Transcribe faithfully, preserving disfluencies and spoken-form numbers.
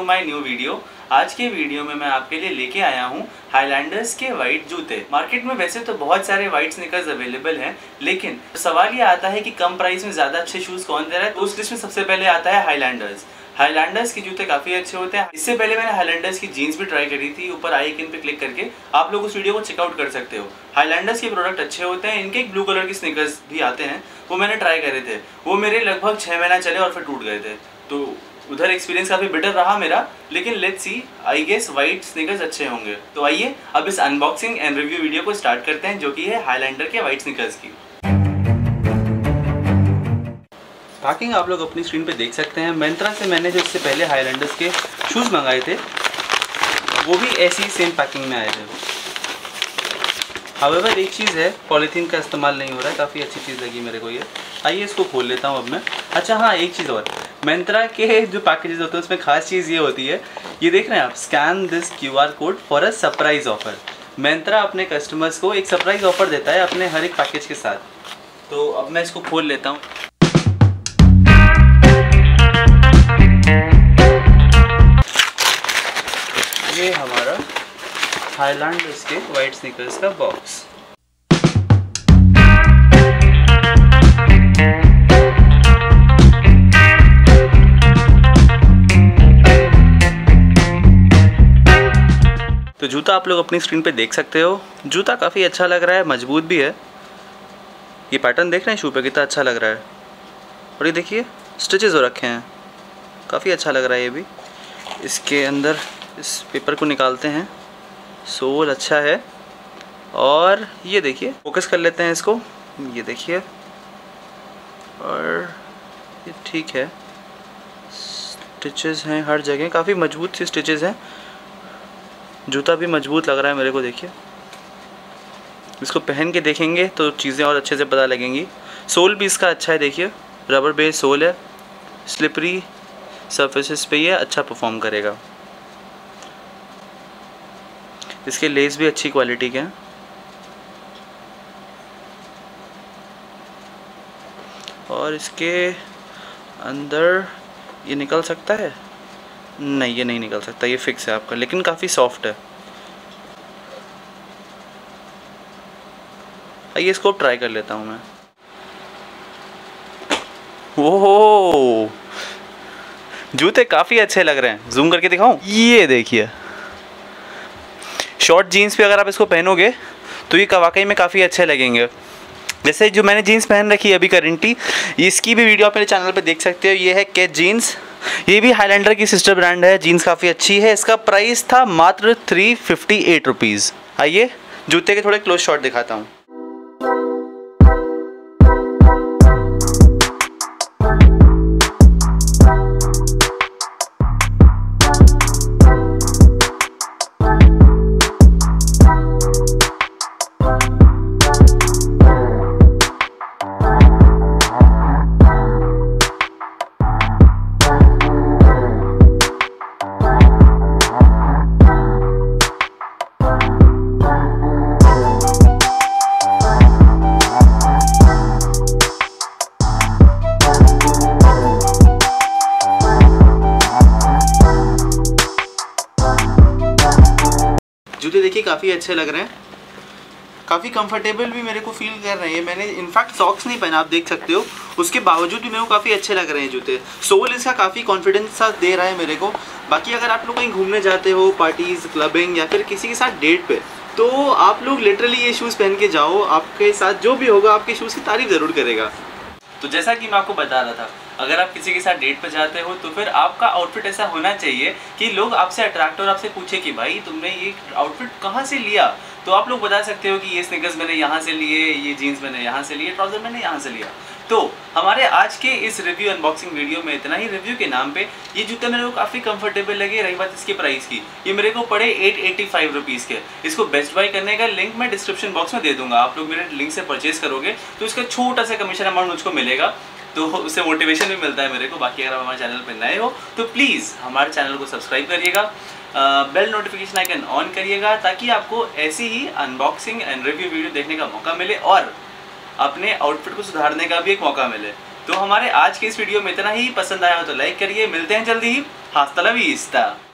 My new video. आज के video में मैं आपके लिए लेके आया हूँ हाईलैंडर्स के वाइट जूते। मार्केट में वैसे तो बहुत सारे वाइट स्नीकर्स अवेलेबल हैं, लेकिन सवाल ये आता है कि कम प्राइस में ज़्यादा अच्छे शूज़ कौन दे रहा है। तो उस लिस्ट में सबसे पहले आता है हाईलैंडर्स। हाईलैंडर्स के जूते काफ़ी अच्छे होते हैं। इससे पहले मैंने हाईलैंडर्स की जीन्स भी ट्राई करी थी, ऊपर आई आइकन पे क्लिक करके आप लोग उस वीडियो को चेकआउट कर सकते हो। हाईलैंडर्स के प्रोडक्ट अच्छे होते हैं। इनके एक ब्लू कलर के स्नीकर्स भी आते हैं, वो मैंने ट्राई करे थे। वो मेरे लगभग छः महीना चले और फिर टूट गए थे, तो उधर एक्सपीरियंस काफ़ी बेटर रहा मेरा। लेकिन let's see, I guess white sneakers अच्छे होंगे। तो आइए अब इस अनबॉक्सिंग एंड रिव्यू वीडियो को स्टार्ट करते हैं, जो कि है हाईलैंडर के वाइट स्नीकर्स की। पैकिंग आप लोग अपनी स्क्रीन पे देख सकते हैं। मिंत्रा से मैंने जो इससे पहले हाईलैंडर्स के शूज़ मंगाए थे, वो भी ऐसी ही सेम पैकिंग में आए थे। हावेवर एक चीज़ है, पॉलीथीन का इस्तेमाल नहीं हो रहा है, काफ़ी अच्छी चीज़ लगी मेरे को ये। आइए इसको खोल लेता हूँ अब मैं। अच्छा हाँ, एक चीज़ और, मिंत्रा के जो पैकेजेस होते हैं उसमें खास चीज़ ये होती है, ये देख रहे हैं आप, scan this Q R code for a surprise offer. Myntra अपने कस्टमर्स को एक सरप्राइज ऑफर देता है अपने हर एक पैकेज के साथ। तो अब मैं इसको खोल लेता हूँ। ये हमारा हाईलैंडर्स के वाइट स्नीकर्स का बॉक्स। तो जूता आप लोग अपनी स्क्रीन पे देख सकते हो। जूता काफ़ी अच्छा लग रहा है, मजबूत भी है। ये पैटर्न देख रहे हैं शू पे, कितना अच्छा लग रहा है। और ये देखिए स्टिचेस हो रखे हैं, काफ़ी अच्छा लग रहा है ये भी। इसके अंदर इस पेपर को निकालते हैं, सोल अच्छा है। और ये देखिए, फोकस कर लेते हैं इसको, ये देखिए, और ये ठीक है। स्टिचेस हैं हर जगह, काफ़ी मजबूत सी स्टिचेस हैं। जूता भी मजबूत लग रहा है मेरे को, देखिए। इसको पहन के देखेंगे तो चीज़ें और अच्छे से पता लगेंगी। सोल भी इसका अच्छा है, देखिए, रबर बेस सोल है, स्लिपरी सरफेसेस पे ये अच्छा परफॉर्म करेगा। इसके लेस भी अच्छी क्वालिटी के हैं। और इसके अंदर ये निकल सकता है? नहीं, ये नहीं निकल सकता, ये फिक्स है आपका, लेकिन काफ़ी सॉफ्ट है। आइए इसको ट्राई कर लेता हूँ मैं। ओहो, जूते काफ़ी अच्छे लग रहे हैं। जूम करके दिखाऊं? ये देखिए, शॉर्ट जीन्स पे अगर आप इसको पहनोगे तो ये वाकई में काफ़ी अच्छे लगेंगे। जैसे जो मैंने जीन्स पहन रखी है अभी करेंटली, इसकी भी वीडियो आप मेरे चैनल पे देख सकते हो। ये है कैच जीन्स, ये भी हाईलैंडर की सिस्टर ब्रांड है। जीन्स काफ़ी अच्छी है। इसका प्राइस था मात्र थ्री फिफ्टी एट रुपीज़। आइए जूते के थोड़े क्लोज शॉट दिखाता हूँ। जूते देखिए काफ़ी अच्छे लग रहे हैं, काफ़ी कंफर्टेबल भी मेरे को फील कर रहे हैं। मैंने इनफैक्ट सॉक्स नहीं पहना, आप देख सकते हो, उसके बावजूद भी मेरे को काफ़ी अच्छे लग रहे हैं जूते। सोल इसका काफ़ी कॉन्फिडेंस सा दे रहा है मेरे को। बाकी अगर आप लोग कहीं घूमने जाते हो, पार्टीज़, क्लबिंग या फिर किसी के साथ डेट पे, तो आप लोग लिटरली ये शूज़ पहन के जाओ, आपके साथ जो भी होगा आपके शूज़ की तारीफ ज़रूर करेगा। तो जैसा कि मैं आपको बता रहा था, अगर आप किसी के साथ डेट पर जाते हो तो फिर आपका आउटफिट ऐसा होना चाहिए कि लोग आपसे अट्रैक्ट और आपसे पूछे कि भाई तुमने ये आउटफिट कहाँ से लिया। तो आप लोग बता सकते हो कि ये स्नीकर्स मैंने यहाँ से लिए, ये जीन्स मैंने यहाँ से लिए, ट्राउज़र मैंने यहाँ से लिया। तो हमारे आज के इस रिव्यू अनबॉक्सिंग वीडियो में इतना ही। रिव्यू के नाम पे ये जूते मेरे को काफ़ी कंफर्टेबल लगे। रही बात इसके प्राइस की, ये मेरे को पड़े एट एटी फाइव रुपीज़ के। इसको बेस्ट बाय करने का लिंक मैं डिस्क्रिप्शन बॉक्स में दे दूँगा। आप लोग मेरे लिंक से परचेज करोगे तो इसका छोटा सा कमीशन अमाउंट मुझको मिलेगा, तो उससे मोटिवेशन भी मिलता है मेरे को। बाकी अगर आप हमारे चैनल पर नए हो तो प्लीज़ हमारे चैनल को सब्सक्राइब करिएगा, बेल नोटिफिकेशन आइकन ऑन करिएगा, ताकि आपको ऐसी ही अनबॉक्सिंग एंड रिव्यू वीडियो देखने का मौका मिले और अपने आउटफिट को सुधारने का भी एक मौका मिले। तो हमारे आज के इस वीडियो में इतना ही। पसंद आया हो तो लाइक करिए। मिलते हैं जल्दी ही। हास्ता ला विस्ता।